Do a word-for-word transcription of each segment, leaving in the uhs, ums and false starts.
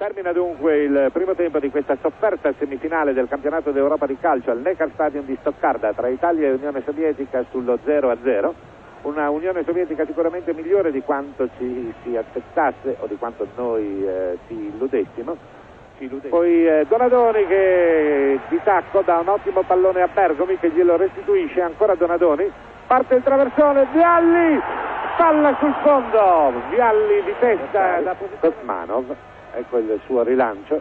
Termina dunque il primo tempo di questa sofferta semifinale del campionato d'Europa di calcio al Neckarstadion di Stoccarda tra Italia e Unione Sovietica sullo zero a zero. Una Unione Sovietica sicuramente migliore di quanto ci si aspettasse o di quanto noi eh, ci illudessimo. Ci illudessimo. Poi eh, Donadoni che di tacco dà un ottimo pallone a Bergomi che glielo restituisce, ancora Donadoni. Parte il traversone, Vialli, palla sul fondo, Vialli di testa da Kosmanov. Ecco il suo rilancio,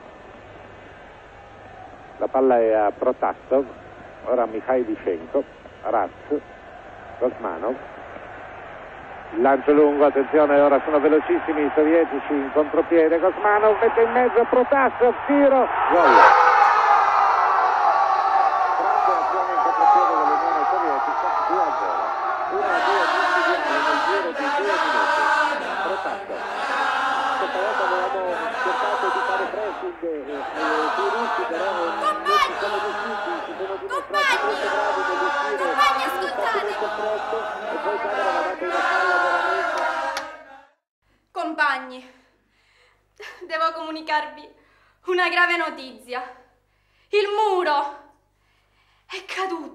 la palla è a Protasov, ora Mikhailichenko, Raz, Kosmanov, il lancio lungo, attenzione, ora sono velocissimi i sovietici in contropiede, Kosmanov mette in mezzo Protasov, tiro, gol. Grande azione in contropiede dell'Unione Sovietica, due a zero, uno a due micidiali nel giro di due minuti, Protasov. Questa volta avevamo cercato di fare pressing sui russi, però non ci siamo riusciti, si sono dimostrati molto bravi nel riuscire a fare questo presto e poi Camera ha dato una palla veramente. Compagni, devo comunicarvi una grave notizia. Il muro è caduto.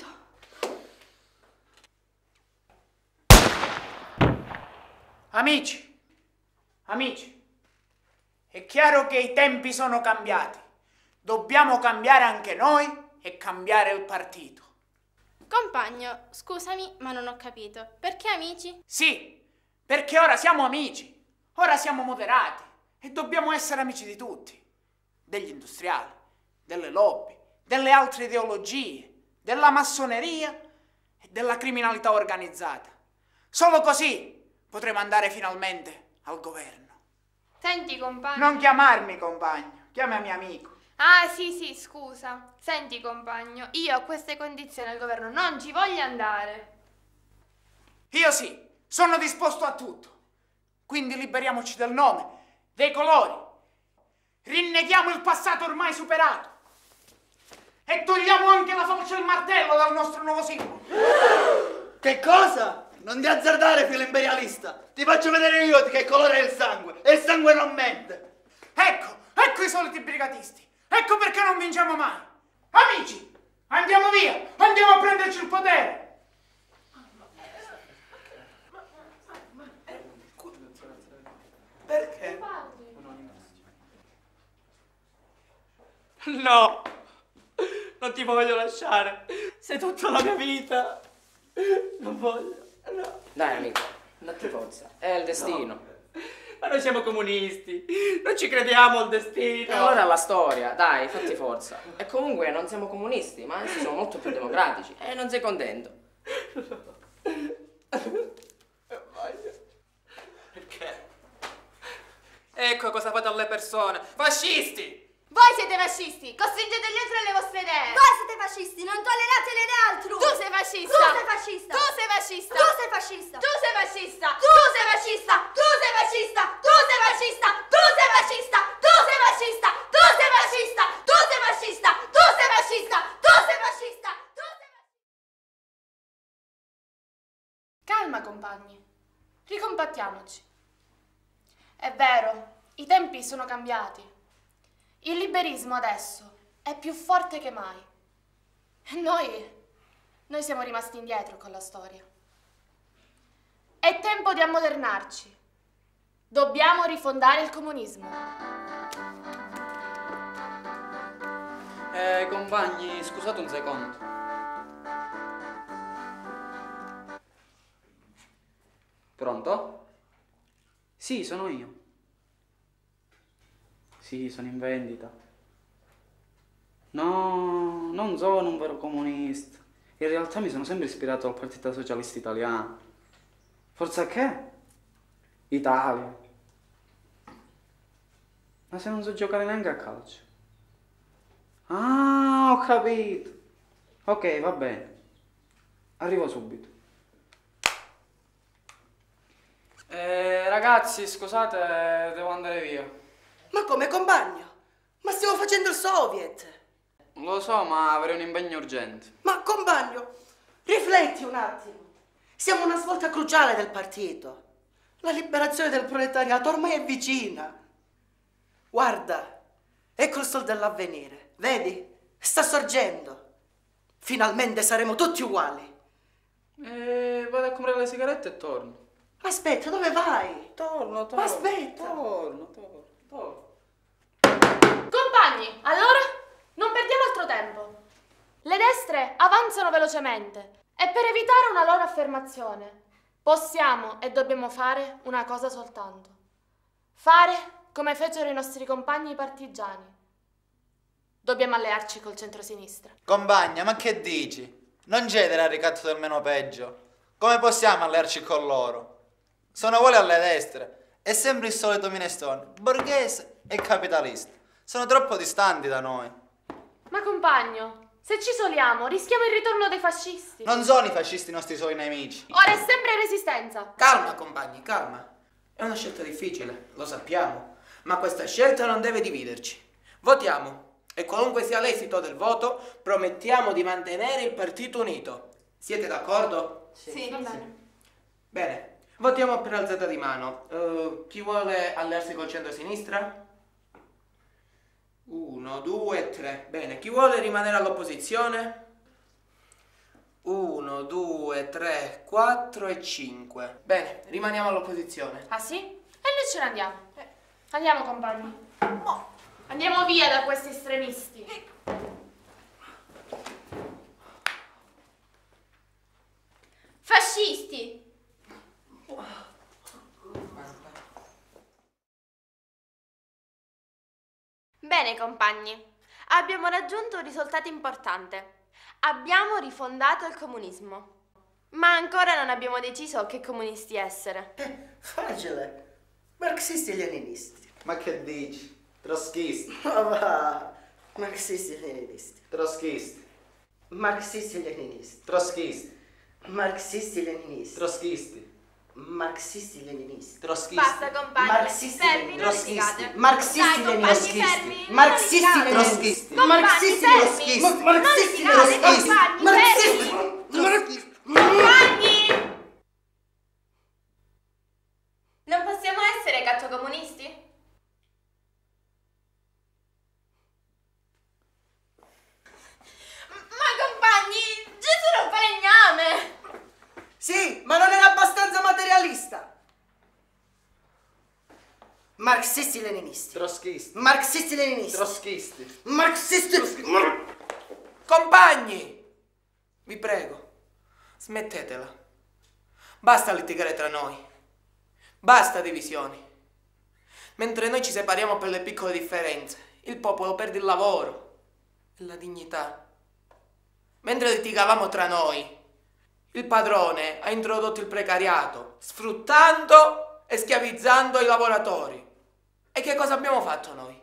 Amici, amici. È chiaro che i tempi sono cambiati. Dobbiamo cambiare anche noi e cambiare il partito. Compagno, scusami, ma non ho capito. Perché amici? Sì, perché ora siamo amici. Ora siamo moderati e dobbiamo essere amici di tutti. Degli industriali, delle lobby, delle altre ideologie, della massoneria e della criminalità organizzata. Solo così potremo andare finalmente al governo. Senti, compagno. Non chiamarmi compagno, chiamami amico. Ah, sì, sì, scusa. Senti, compagno, io a queste condizioni al governo non ci voglio andare. Io sì, sono disposto a tutto. Quindi liberiamoci del nome, dei colori. Rinneghiamo il passato ormai superato. E togliamo anche la falce e il martello dal nostro nuovo simbolo. Che cosa? Non ti azzardare, filo imperialista. Ti faccio vedere io di che colore è il sangue. E il sangue non mente. Ecco, ecco i soliti brigatisti. Ecco perché non vinciamo mai. Amici, andiamo via. Andiamo a prenderci il potere. Perché? No, non ti voglio lasciare. Sei tutta la mia vita. Non voglio. No. Dai amico, non ti forza, è il destino. No. Ma noi siamo comunisti, non ci crediamo al destino. E allora è la storia, dai, fatti forza. E comunque non siamo comunisti, ma anzi siamo molto più democratici. E non sei contento. Perché? Ecco cosa fate alle persone. Fascisti! Voi siete fascisti, costringete gli altri alle vostre idee. Voi siete fascisti, non tollerate le idee altrui. Tu sei fascista. Tu sei fascista. Tu sei fascista. Tu sei fascista. Tu sei fascista. Tu sei fascista. Tu sei fascista. Tu sei fascista. Tu sei fascista. Tu sei fascista. Tu sei fascista. Tu sei fascista. Tu sei fascista. Tu sei fascista. Tu sei fascista. Calma, compagni. Ricompattiamoci. È vero, i tempi sono cambiati. Il liberismo adesso è più forte che mai. E noi, noi siamo rimasti indietro con la storia. È tempo di ammodernarci. Dobbiamo rifondare il comunismo. Eh, compagni, scusate un secondo. Pronto? Sì, sono io. Sì, sono in vendita. No, non sono un vero comunista. In realtà mi sono sempre ispirato al Partito Socialista Italiano. Forza che? Italia. Ma se non so giocare neanche a calcio. Ah, ho capito. Ok, va bene. Arrivo subito. Eh, ragazzi, scusate, devo andare via. Ma come, compagno? Ma stiamo facendo il Soviet! Lo so, ma avrei un impegno urgente. Ma, compagno, rifletti un attimo. Siamo a una svolta cruciale del partito. La liberazione del proletariato ormai è vicina. Guarda, Ecco il sol dell'avvenire, vedi? Sta sorgendo. Finalmente saremo tutti uguali. Eh, vado a comprare le sigarette e torno. Aspetta, dove vai? Torno, torno. Aspetta. Torno, torno, torno. Compagni, allora non perdiamo altro tempo. Le destre avanzano velocemente e per evitare una loro affermazione possiamo e dobbiamo fare una cosa soltanto. Fare come fecero i nostri compagni partigiani. Dobbiamo allearci col centrosinistra. Compagna, ma che dici? Non cedere al ricatto del meno peggio. Come possiamo allearci con loro? Sono uguali alle destre. È sempre il solito minestrone, borghese e capitalista. Sono troppo distanti da noi. Ma compagno, se ci isoliamo rischiamo il ritorno dei fascisti. Non sono i fascisti i nostri soli nemici. Ora è sempre resistenza. Calma, compagni, calma. È una scelta difficile, lo sappiamo, ma questa scelta non deve dividerci. Votiamo e qualunque sia l'esito del voto, promettiamo di mantenere il partito unito. Siete d'accordo? Sì, sì. Va bene. Bene, votiamo per alzata di mano. Uh, chi vuole allearsi col centro-sinistra? Uno, due, tre. Bene, chi vuole rimanere all'opposizione? Uno, due, tre, quattro e cinque. Bene, rimaniamo all'opposizione. Ah sì? E noi ce ne andiamo. Eh. Andiamo, compagni. Oh. Andiamo via da questi estremisti. Fascisti! Bene, compagni, abbiamo raggiunto un risultato importante. Abbiamo rifondato il comunismo. Ma ancora non abbiamo deciso che comunisti essere. Eh, facile. Marxisti e leninisti. Ma che dici? Trotskisti. Ma va. Marxisti e leninisti. Trotskisti. Marxisti e leninisti. Trotskisti. Marxisti e leninisti. Trotskisti. Marxisti e leninisti. Trotskisti. Basta, compagni. Marxisti fermi, non trotskisti. litigate. Marxisti Dai, compagni, trotskisti. fermi, non Marxisti litigate. trotskisti. Compagni, Marxisti fermi. trotskisti. Non Marxisti litigate, trotskisti. compagni, Marxisti fermi. trotskisti. Compagni! Non possiamo essere cacciacomunisti? Ma compagni, Gesù non falegname! Sì, ma non era abbastanza materialista. Marxisti leninisti. Trotskisti. Marxisti leninisti. Trotskisti. Marxisti. Compagni! Vi prego, smettetela. Basta litigare tra noi. Basta divisioni. Mentre noi ci separiamo per le piccole differenze, il popolo perde il lavoro e la dignità. Mentre litigavamo tra noi, il padrone ha introdotto il precariato, sfruttando e schiavizzando i lavoratori. E che cosa abbiamo fatto noi?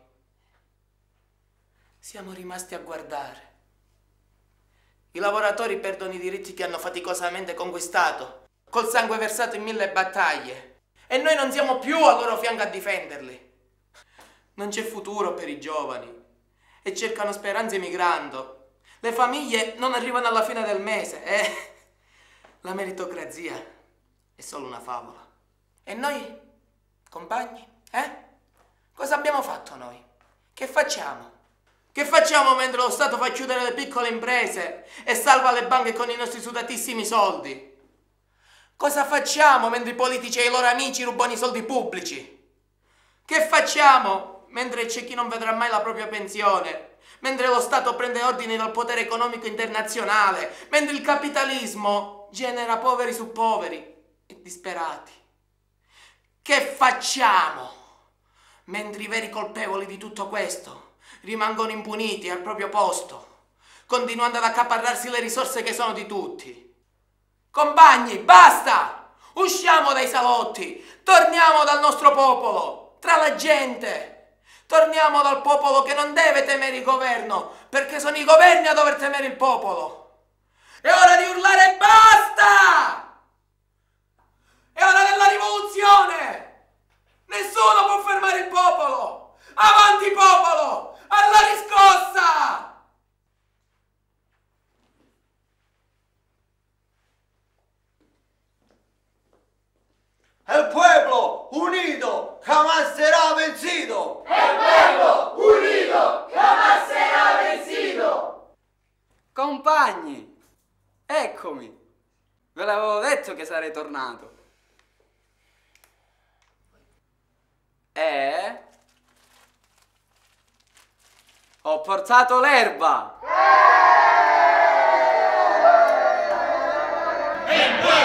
Siamo rimasti a guardare. I lavoratori perdono i diritti che hanno faticosamente conquistato, col sangue versato in mille battaglie. E noi non siamo più al loro fianco a difenderli. Non c'è futuro per i giovani e cercano speranze emigrando. Le famiglie non arrivano alla fine del mese e la meritocrazia è solo una favola. E noi, compagni, eh? Cosa abbiamo fatto noi? Che facciamo? Che facciamo mentre lo Stato fa chiudere le piccole imprese e salva le banche con i nostri sudatissimi soldi? Cosa facciamo mentre i politici e i loro amici rubano i soldi pubblici? Che facciamo mentre c'è chi non vedrà mai la propria pensione? Mentre lo Stato prende ordini dal potere economico internazionale? Mentre il capitalismo genera poveri su poveri e disperati? Che facciamo mentre i veri colpevoli di tutto questo rimangono impuniti al proprio posto, continuando ad accaparrarsi le risorse che sono di tutti? Compagni, basta! Usciamo dai salotti, torniamo dal nostro popolo, tra la gente. Torniamo dal popolo che non deve temere il governo, perché sono i governi a dover temere il popolo. È ora di urlare basta! È ora della rivoluzione! Nessuno può fermare il popolo! Avanti popolo! Alla riscossa! El pueblo unido jamás será vencido. El pueblo unido compagni! Eccomi! Ve l'avevo detto che sarei tornato. E... ho portato l'erba! E